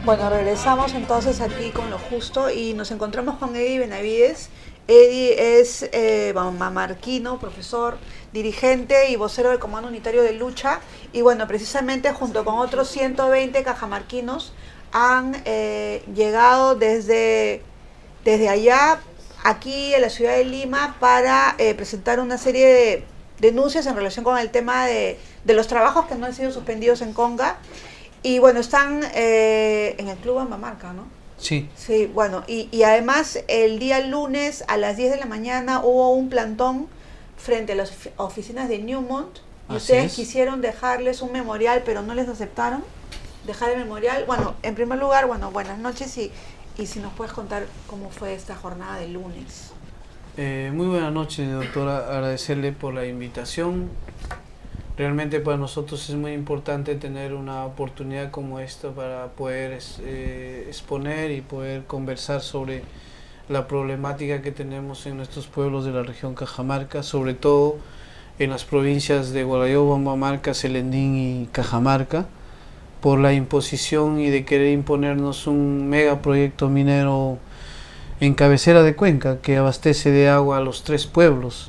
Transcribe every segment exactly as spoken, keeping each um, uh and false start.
Bueno, regresamos entonces aquí con lo justo y nos encontramos con Eddie Benavides. Eddie es eh, mamarquino, profesor, dirigente y vocero del Comando Unitario de Lucha. Y bueno, precisamente junto con otros ciento veinte cajamarquinos han eh, llegado desde, desde allá, aquí en la ciudad de Lima, para eh, presentar una serie de denuncias en relación con el tema de, de los trabajos que no han sido suspendidos en Conga. Y bueno, están eh, en el Club Ambamarca, ¿no? Sí. Sí, bueno, y, y además el día lunes a las diez de la mañana hubo un plantón frente a las oficinas de Newmont. Y Así ustedes es. quisieron dejarles un memorial, pero no les aceptaron dejar el memorial. Bueno, en primer lugar, bueno, buenas noches y, y si nos puedes contar cómo fue esta jornada de lunes. Eh, muy buenas noches, doctora. Agradecerle por la invitación. Realmente para nosotros es muy importante tener una oportunidad como esta para poder eh, exponer y poder conversar sobre la problemática que tenemos en nuestros pueblos de la región Cajamarca, sobre todo en las provincias de Gualayobo, Ambamarca, Celendín y Cajamarca, por la imposición y de querer imponernos un megaproyecto minero en cabecera de cuenca que abastece de agua a los tres pueblos.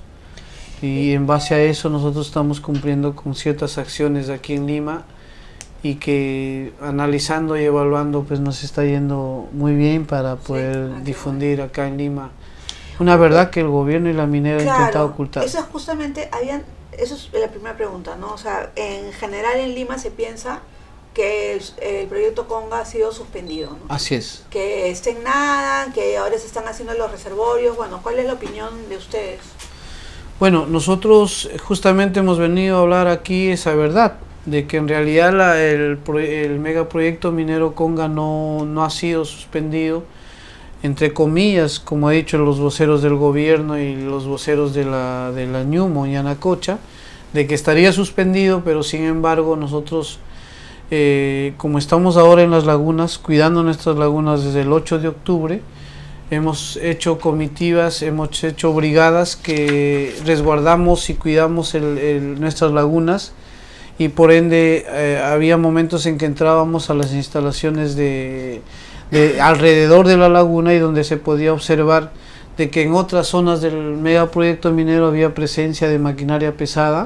Y en base a eso nosotros estamos cumpliendo con ciertas acciones aquí en Lima y que analizando y evaluando pues nos está yendo muy bien para poder sí, difundir bueno. acá en Lima una verdad que el gobierno y la minera claro, han intentado ocultar. Eso es justamente, habían, eso es la primera pregunta, ¿no? O sea, en general en Lima se piensa que el, el proyecto Conga ha sido suspendido, ¿no? Así es. Que está en nada, que ahora se están haciendo los reservorios. Bueno, ¿cuál es la opinión de ustedes? Bueno, nosotros justamente hemos venido a hablar aquí esa verdad, de que en realidad la, el, el megaproyecto minero Conga no, no ha sido suspendido, entre comillas, como ha dicho los voceros del gobierno y los voceros de la, de la Newmont y Anacocha, de que estaría suspendido, pero sin embargo nosotros, eh, como estamos ahora en las lagunas, cuidando nuestras lagunas desde el ocho de octubre, hemos hecho comitivas, hemos hecho brigadas que resguardamos y cuidamos el, el, nuestras lagunas y por ende eh, había momentos en que entrábamos a las instalaciones de, de alrededor de la laguna y donde se podía observar de que en otras zonas del megaproyecto minero había presencia de maquinaria pesada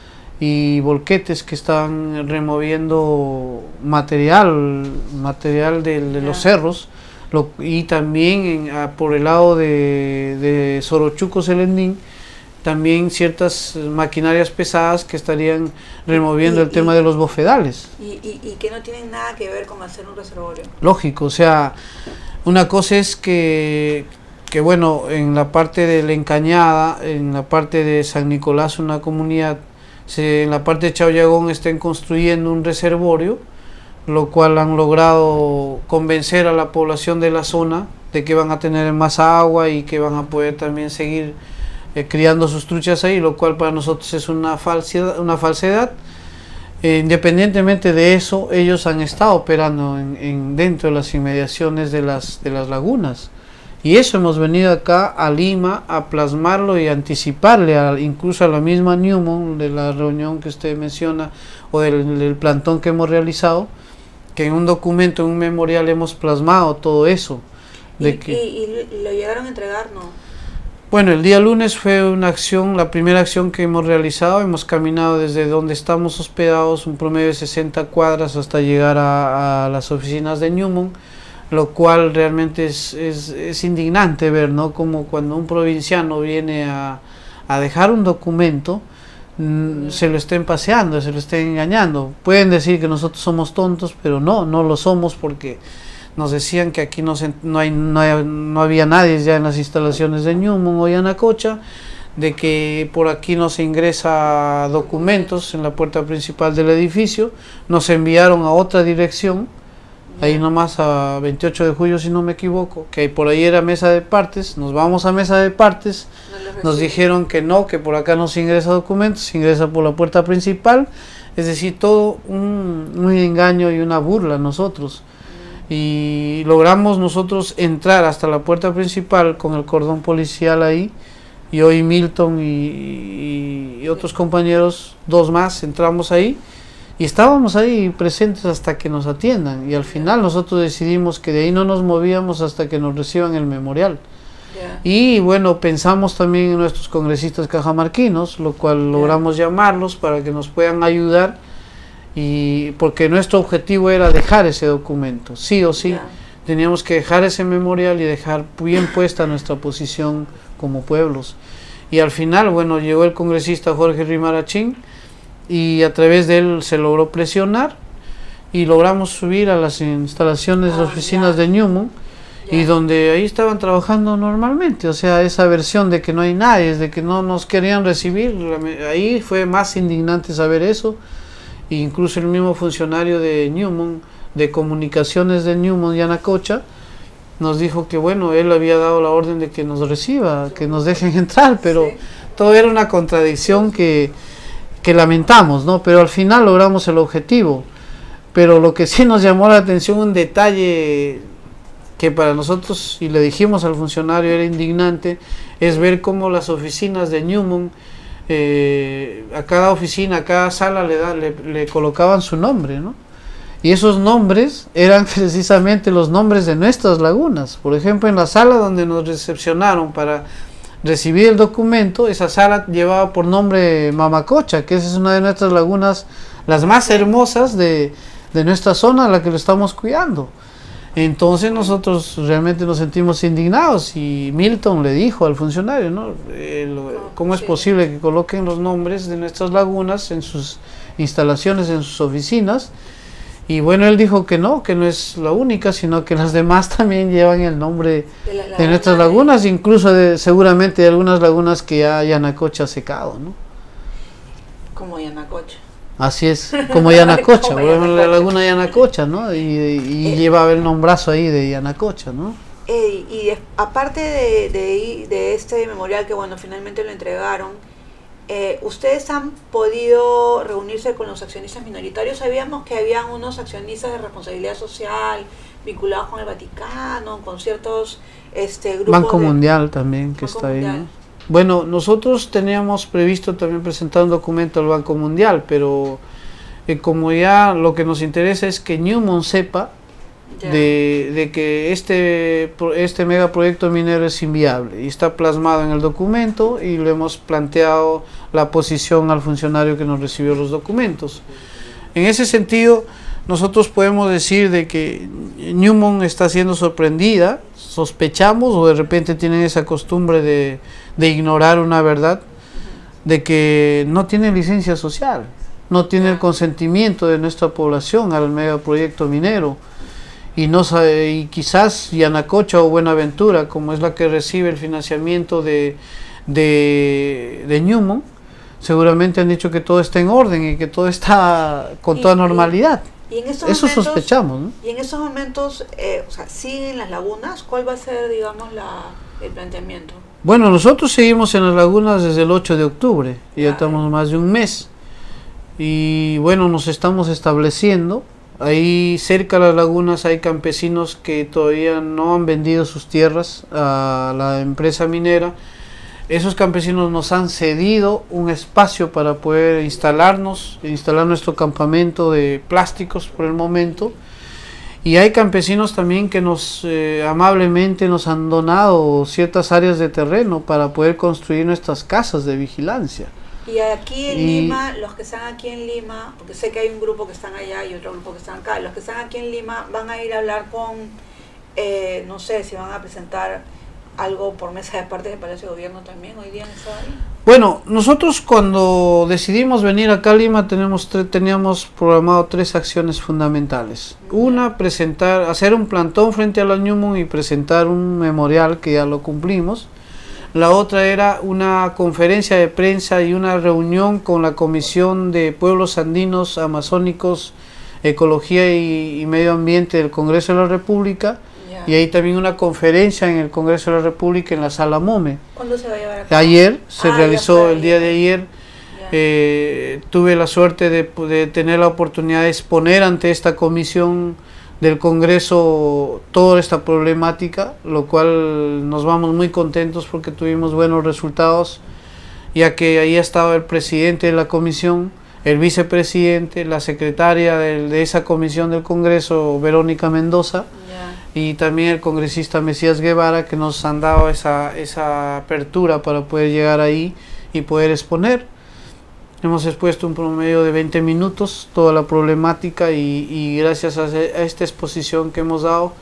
y volquetes que estaban removiendo material, material de, de los cerros. Lo, y también en, a, por el lado de, de Sorochuco, Celendín, también ciertas maquinarias pesadas que estarían removiendo y, y, el tema y, de los bofedales. Y, y, y que no tienen nada que ver con hacer un reservorio. Lógico, o sea, una cosa es que, que bueno, en la parte de la Encañada, en la parte de San Nicolás, una comunidad, se, en la parte de Chaullagón estén construyendo un reservorio, lo cual han logrado convencer a la población de la zona de que van a tener más agua y que van a poder también seguir eh, criando sus truchas ahí, lo cual para nosotros es una falsedad, una falsedad. Eh, independientemente de eso, ellos han estado operando en, en dentro de las inmediaciones de las, de las lagunas, y eso hemos venido acá a Lima a plasmarlo y anticiparle a, incluso a la misma Newmont, de la reunión que usted menciona o del, del plantón que hemos realizado, que en un documento, en un memorial hemos plasmado todo eso. De ¿Y, que, y, y lo llegaron a entregar, no? Bueno, el día lunes fue una acción, la primera acción que hemos realizado. Hemos caminado desde donde estamos hospedados un promedio de sesenta cuadras hasta llegar a, a las oficinas de Newmont, lo cual realmente es, es, es indignante ver, ¿no? Como cuando un provinciano viene a, a dejar un documento, se lo estén paseando, se lo estén engañando. Pueden decir que nosotros somos tontos, pero no, no lo somos, porque nos decían que aquí no, se, no, hay, no, hay, no había nadie ya en las instalaciones de Newmont o Yanacocha, de que por aquí no se ingresa documentos en la puerta principal del edificio. Nos enviaron a otra dirección, ahí nomás a veintiocho de julio si no me equivoco, que por ahí era mesa de partes. Nos vamos a mesa de partes, nos dijeron que no, que por acá no se ingresa documentos, se ingresa por la puerta principal. Es decir, todo un, un engaño y una burla a nosotros. Y logramos nosotros entrar hasta la puerta principal con el cordón policial ahí, y hoy Milton y, y, y otros compañeros, dos más, entramos ahí Y estábamos ahí presentes hasta que nos atiendan. Y al final nosotros decidimos que de ahí no nos movíamos hasta que nos reciban el memorial. Yeah. Y bueno, pensamos también en nuestros congresistas cajamarquinos, lo cual yeah. logramos llamarlos para que nos puedan ayudar, y porque nuestro objetivo era dejar ese documento, sí o sí. Yeah. Teníamos que dejar ese memorial y dejar bien puesta nuestra posición como pueblos. Y al final, bueno, llegó el congresista Jorge Rimarachín, y a través de él se logró presionar y logramos subir a las instalaciones, ah, oficinas yeah. de Newman, yeah. y donde ahí estaban trabajando normalmente. O sea, esa versión de que no hay nadie, de que no nos querían recibir, ahí fue más indignante saber eso. E incluso el mismo funcionario de Newman, de comunicaciones de Newman, Yanacocha, nos dijo que bueno, él había dado la orden de que nos reciba, que nos dejen entrar, pero sí. todo era una contradicción que que lamentamos, ¿no? Pero al final logramos el objetivo. Pero lo que sí nos llamó la atención, un detalle que para nosotros, y le dijimos al funcionario, era indignante, es ver cómo las oficinas de Newman, eh, a cada oficina, a cada sala le, da, le, le colocaban su nombre, ¿no? Y esos nombres eran precisamente los nombres de nuestras lagunas. Por ejemplo, en la sala donde nos recepcionaron para recibí el documento, esa sala llevaba por nombre Mamacocha, que esa es una de nuestras lagunas, las más hermosas de, de nuestra zona, la que lo estamos cuidando. Entonces nosotros realmente nos sentimos indignados, y Milton le dijo al funcionario, ¿no? El, ¿cómo es posible que coloquen los nombres de nuestras lagunas en sus instalaciones, en sus oficinas? Y bueno, él dijo que no, que no es la única, sino que las demás también llevan el nombre de, la, la de nuestras lagunas, incluso de, seguramente de algunas lagunas que ya Yanacocha ha secado, ¿no? Como Yanacocha. Así es, como Yanacocha, como por ejemplo la laguna Yanacocha, ¿no? Y, y eh, llevaba el nombrazo ahí de Yanacocha, ¿no? Eh, y de, aparte de, de, de este memorial que bueno, finalmente lo entregaron, Eh, ¿ustedes han podido reunirse con los accionistas minoritarios? Sabíamos que habían unos accionistas de responsabilidad social vinculados con el Vaticano, con ciertos este, grupos. Banco de, Mundial también, que Banco está Mundial. ahí, ¿no? Bueno, nosotros teníamos previsto también presentar un documento al Banco Mundial, pero eh, como ya lo que nos interesa es que Newman sepa De, de que este, este megaproyecto minero es inviable, y está plasmado en el documento, y le hemos planteado la posición al funcionario que nos recibió los documentos. En ese sentido, nosotros podemos decir de que Newman está siendo sorprendida, sospechamos, o de repente tienen esa costumbre de, de ignorar una verdad, de que no tiene licencia social, no tiene el consentimiento de nuestra población al megaproyecto minero. Y, no sabe, y quizás Yanacocha o Buenaventura, como es la que recibe el financiamiento de, de, de Newman, seguramente han dicho que todo está en orden y que todo está con y, toda normalidad. Y, y en estos Eso momentos, sospechamos, ¿no? Y en esos momentos, eh, o sea, ¿siguen las lagunas? ¿Cuál va a ser, digamos, la, el planteamiento? Bueno, nosotros seguimos en las lagunas desde el ocho de octubre, y ya estamos más de un mes. Y bueno, nos estamos estableciendo. Ahí cerca de las lagunas hay campesinos que todavía no han vendido sus tierras a la empresa minera. Esos campesinos nos han cedido un espacio para poder instalarnos, instalar nuestro campamento de plásticos por el momento. Y hay campesinos también que nos eh, amablemente nos han donado ciertas áreas de terreno para poder construir nuestras casas de vigilancia. Y aquí en y, Lima, los que están aquí en Lima, porque sé que hay un grupo que están allá y otro grupo que están acá, los que están aquí en Lima van a ir a hablar con, eh, no sé si van a presentar algo por mesa de parte del Palacio de Gobierno también, hoy día en esa área. Bueno, nosotros cuando decidimos venir acá a Lima tenemos teníamos programado tres acciones fundamentales. Una, presentar, hacer un plantón frente a la Newman y presentar un memorial que ya lo cumplimos. La otra era una conferencia de prensa y una reunión con la Comisión de Pueblos Andinos, Amazónicos, Ecología y, y Medio Ambiente del Congreso de la República. Yeah. Y ahí también una conferencia en el Congreso de la República en la Sala Mome. ¿Cuándo se va a llevar a cabo? Ayer, se ah, realizó el día de ayer. Yeah. Eh, tuve la suerte de, de tener la oportunidad de exponer ante esta comisión del Congreso toda esta problemática, lo cual nos vamos muy contentos porque tuvimos buenos resultados, ya que ahí estaba el presidente de la comisión, el vicepresidente, la secretaria de, de esa comisión del Congreso, Verónica Mendoza, yeah. y también el congresista Mesías Guevara, que nos han dado esa, esa apertura para poder llegar ahí y poder exponer. Hemos expuesto un promedio de veinte minutos, toda la problemática, y, y gracias a, a esta exposición que hemos dado,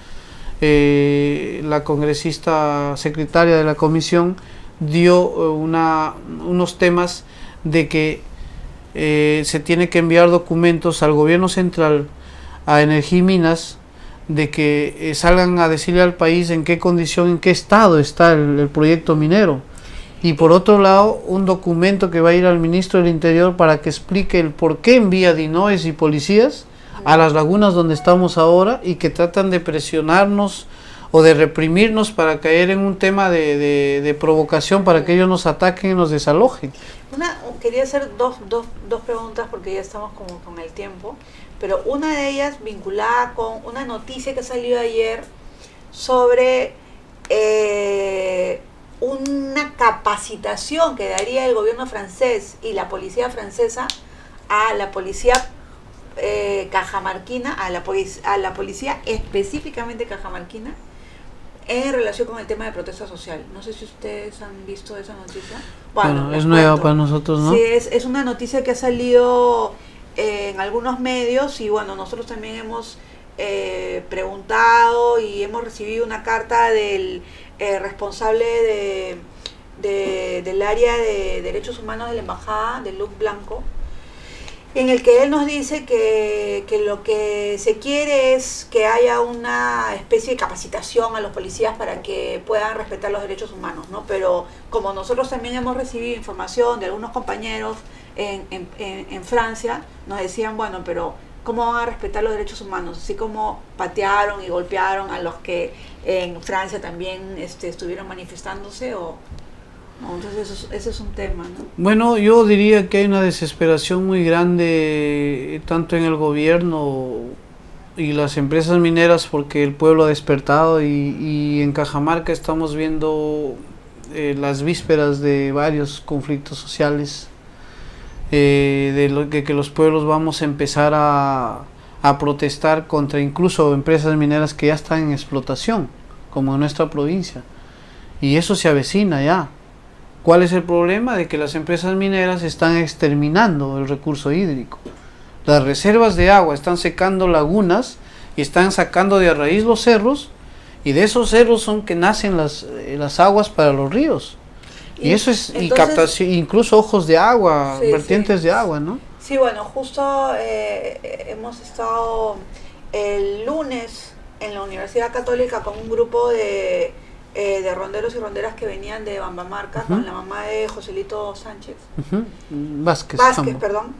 eh, la congresista secretaria de la comisión dio una, unos temas de que eh, se tiene que enviar documentos al gobierno central, a Energía y Minas, de que eh, salgan a decirle al país en qué condición, en qué estado está el, el proyecto minero. Y por otro lado, un documento que va a ir al ministro del Interior para que explique el por qué envía DINOES y policías a las lagunas donde estamos ahora, y que tratan de presionarnos o de reprimirnos para caer en un tema de, de, de provocación para que ellos nos ataquen y nos desalojen. Una, quería hacer dos, dos, dos preguntas porque ya estamos como con el tiempo, pero una de ellas vinculada con una noticia que salió ayer sobre eh, una capacitación que daría el gobierno francés y la policía francesa a la policía eh, cajamarquina, a la, a la policía específicamente cajamarquina, en relación con el tema de protesta social. No sé si ustedes han visto esa noticia. Bueno, bueno es nueva para nosotros, ¿no? Sí, es, es una noticia que ha salido eh, en algunos medios, y bueno, nosotros también hemos eh, preguntado y hemos recibido una carta del eh, responsable de, de, del área de derechos humanos de la embajada, de Luc Blanco, en el que él nos dice que, que lo que se quiere es que haya una especie de capacitación a los policías para que puedan respetar los derechos humanos, ¿no? Pero como nosotros también hemos recibido información de algunos compañeros en, en, en, en Francia, nos decían, bueno, pero ¿cómo van a respetar los derechos humanos? Así como patearon y golpearon a los que en Francia también este, estuvieron manifestándose, o... No, entonces eso, ese es un tema, ¿no? Bueno, yo diría que hay una desesperación muy grande tanto en el gobierno y las empresas mineras, porque el pueblo ha despertado, y, y en Cajamarca estamos viendo eh, las vísperas de varios conflictos sociales, eh, de lo que, que los pueblos vamos a empezar a, a protestar contra incluso empresas mineras que ya están en explotación, como en nuestra provincia, y eso se avecina ya. ¿Cuál es el problema? De que las empresas mineras están exterminando el recurso hídrico. Las reservas de agua están secando lagunas y están sacando de a raíz los cerros, y de esos cerros son que nacen las, eh, las aguas para los ríos. Y, y eso es, entonces, y captación, incluso ojos de agua, sí, vertientes sí. de agua, ¿no? Sí, bueno, justo eh, hemos estado el lunes en la Universidad Católica con un grupo de... Eh, de ronderos y ronderas que venían de Bambamarca, uh-huh. con la mamá de Joselito Sánchez. Uh-huh. Vázquez. Vázquez, Jambo. perdón.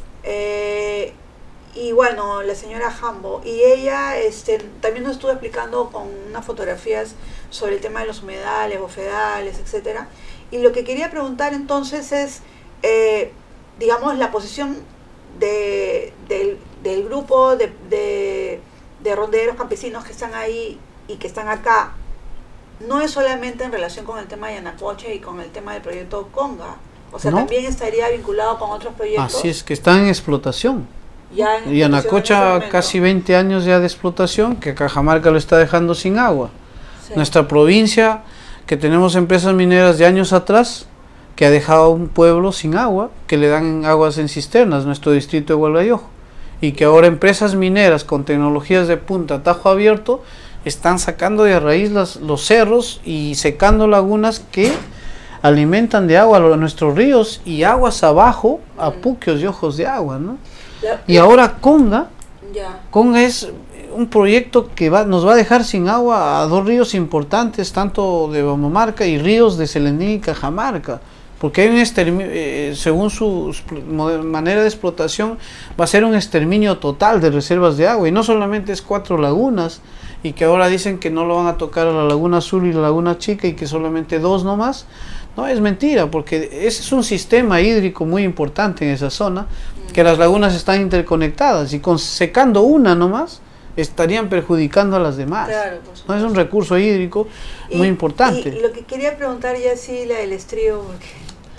Eh, y bueno, la señora Jambo. Y ella este, también nos estuvo explicando con unas fotografías sobre el tema de los humedales, bofedales, etcétera. Y lo que quería preguntar entonces es, eh, digamos, la posición de, de, del grupo de, de, de ronderos campesinos que están ahí y que están acá. No es solamente en relación con el tema de Yanacocha y con el tema del proyecto Conga, o sea, ¿no? También estaría vinculado con otros proyectos. Así es, que estestán en explotación. Ya en Yanacocha casi veinte años ya de explotación, que Cajamarca lo está dejando sin agua. Sí. Nuestra provincia, que tenemos empresas mineras de años atrás, que ha dejado a un pueblo sin agua, que le dan aguas en cisternas, nuestro distrito de Hualgayojo, y que ahora empresas mineras con tecnologías de punta, tajo abierto, están sacando de raíz las, los cerros y secando lagunas que alimentan de agua a nuestros ríos, y aguas abajo a puquios y ojos de agua, ¿no? La, y ahora Conga, ya. Conga es un proyecto que va, nos va a dejar sin agua a dos ríos importantes, tanto de Bambamarca y ríos de Selendín y Cajamarca, porque hay un exterminio, eh, según su manera de explotación, va a ser un exterminio total de reservas de agua, y no solamente es cuatro lagunas, y que ahora dicen que no lo van a tocar a la Laguna Azul y la Laguna Chica, y que solamente dos nomás. No, es mentira, porque ese es un sistema hídrico muy importante en esa zona, que las lagunas están interconectadas, y con secando una nomás estarían perjudicando a las demás. Claro, no, es un recurso hídrico y, muy importante. Y lo que quería preguntar ya sí, la del estrío, porque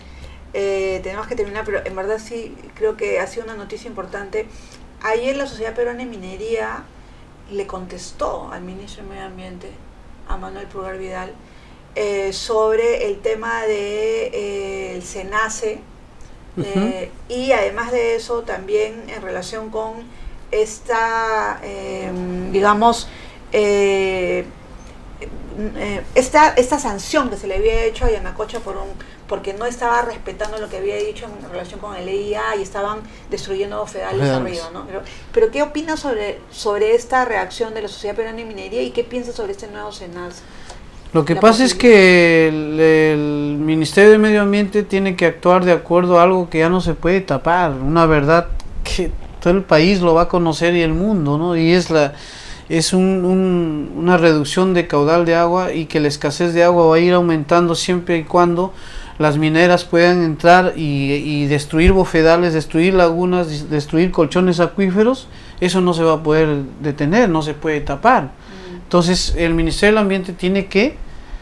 eh, tenemos que terminar, pero en verdad sí creo que ha sido una noticia importante. Ayer la Sociedad Peruana de Minería le contestó al ministro de Medio Ambiente, a Manuel Pulgar Vidal, eh, sobre el tema de eh, el SENACE, eh, uh-huh. y además de eso también en relación con esta, eh, digamos, eh, eh, esta, esta sanción que se le había hecho a Yanacocha por un, porque no estaba respetando lo que había dicho en relación con el E I A y estaban destruyendo bofedales arriba, ¿no? Pero, pero ¿qué opinas sobre, sobre esta reacción de la Sociedad Peruana de Minería y qué piensas sobre este nuevo SENACE? Lo que pasa es que el, el Ministerio de Medio Ambiente tiene que actuar de acuerdo a algo que ya no se puede tapar, una verdad que todo el país lo va a conocer y el mundo, ¿no? Y es la es un, un, una reducción de caudal de agua y que la escasez de agua va a ir aumentando siempre y cuando las mineras puedan entrar y, y destruir bofedales, destruir lagunas, destruir colchones acuíferos. Eso no se va a poder detener, no se puede tapar. Entonces el Ministerio del Ambiente tiene que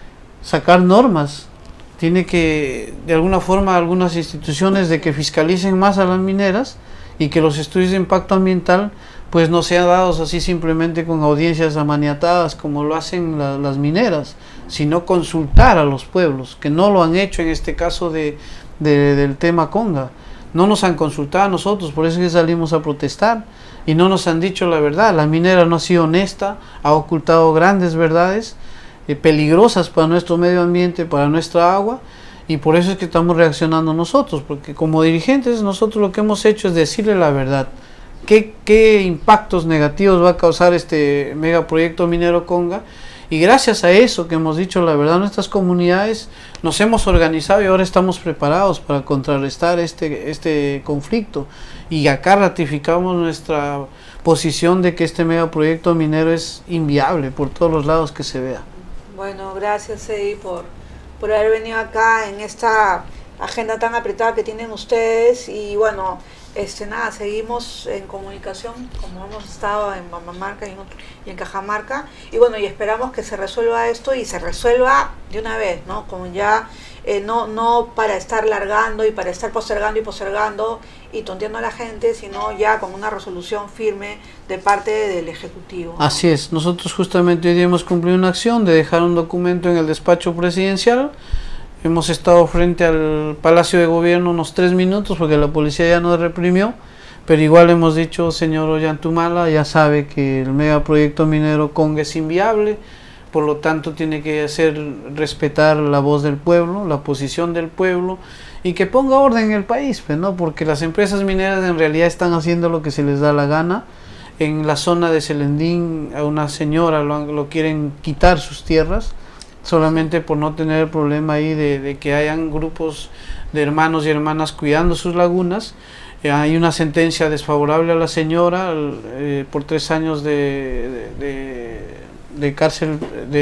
sacar normas, tiene que, de alguna forma, algunas instituciones de que fiscalicen más a las mineras y que los estudios de impacto ambiental pues no sean dados así simplemente con audiencias amaniatadas como lo hacen la, las mineras, sino consultar a los pueblos, que no lo han hecho en este caso de, de, del tema Conga. No nos han consultado a nosotros, por eso es que salimos a protestar y no nos han dicho la verdad. La minera no ha sido honesta, ha ocultado grandes verdades eh, peligrosas para nuestro medio ambiente, para nuestra agua, y por eso es que estamos reaccionando nosotros, porque como dirigentes nosotros lo que hemos hecho es decirle la verdad. ¿Qué, qué impactos negativos va a causar este megaproyecto minero Conga? Y gracias a eso que hemos dicho la verdad, nuestras comunidades nos hemos organizado y ahora estamos preparados para contrarrestar este, este conflicto. Y acá ratificamos nuestra posición de que este megaproyecto minero es inviable por todos los lados que se vea. Bueno, gracias Eddie por, por haber venido acá en esta agenda tan apretada que tienen ustedes. Y bueno, este nada, seguimos en comunicación como hemos estado en Mamamarca y en, otro, y en Cajamarca, y bueno, y esperamos que se resuelva esto y se resuelva de una vez, ¿no? Como ya eh, no, no para estar largando y para estar postergando y postergando y tonteando a la gente, sino ya con una resolución firme de parte del Ejecutivo, ¿no? Así es, nosotros justamente hoy día hemos cumplido una acción de dejar un documento en el despacho presidencial. Hemos estado frente al Palacio de Gobierno unos tres minutos porque la policía ya nos reprimió, pero igual hemos dicho, señor Ollantumala, ya sabe que el megaproyecto minero Conga es inviable, por lo tanto tiene que hacer respetar la voz del pueblo, la posición del pueblo, y que ponga orden en el país, pues, ¿no? Porque las empresas mineras en realidad están haciendo lo que se les da la gana. En la zona de Selendín a una señora lo, lo quieren quitar sus tierras, solamente por no tener el problema ahí de, de que hayan grupos de hermanos y hermanas cuidando sus lagunas. Eh, hay una sentencia desfavorable a la señora eh, por tres años de, de, de, de cárcel,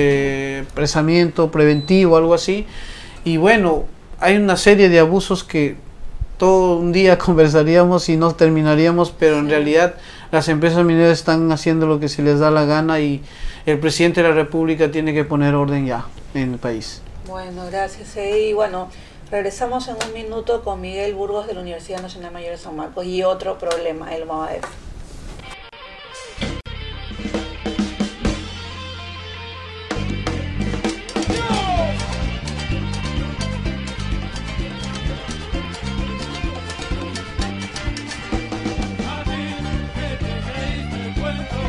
de presamiento preventivo, algo así. Y bueno, hay una serie de abusos que todo un día conversaríamos y no terminaríamos, pero en realidad las empresas mineras están haciendo lo que se les da la gana y el presidente de la República tiene que poner orden ya en el país. Bueno, gracias Eddie. Bueno, regresamos en un minuto con Miguel Burgos de la Universidad Nacional Mayor de San Marcos y otro problema, el Movadef. Cuento